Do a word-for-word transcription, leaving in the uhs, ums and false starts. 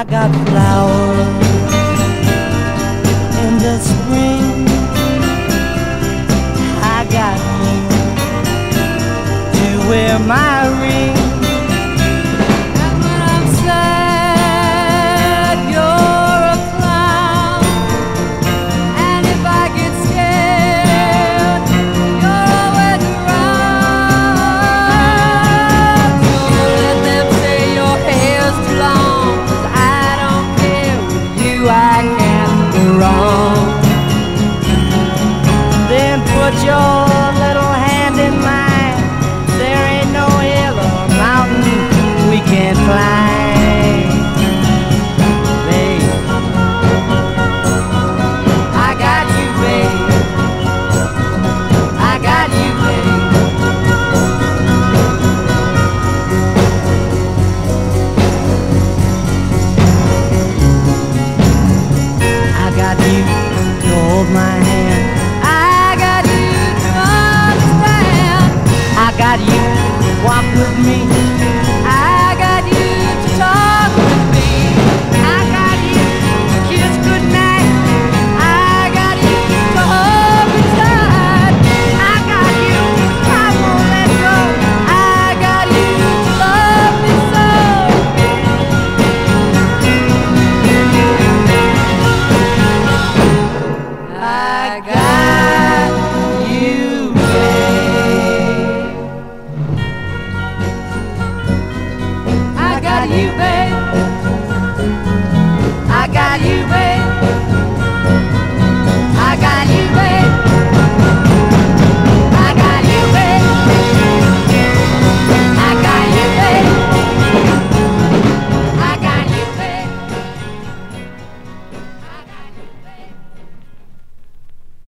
got flowers in the spring. I got you to wear my ring. And when I'm sad, you're a clown. And if I get scared, you're always around. Don't let them say your hair's too long, 'cause I don't care. With you I can't go wrong. Then put your little hand in mine. There ain't no hill or mountain we can't climb. Babe, I got you, babe. I got you, babe. I got you to hold my hand. I got you to understand. I got you to walk with me. I got you to talk with me. I got you to kiss goodnight. I got you to hold me tight. I got you, I won't let go. I got you to love me so. I got you, babe. I got you, babe. I got you, babe.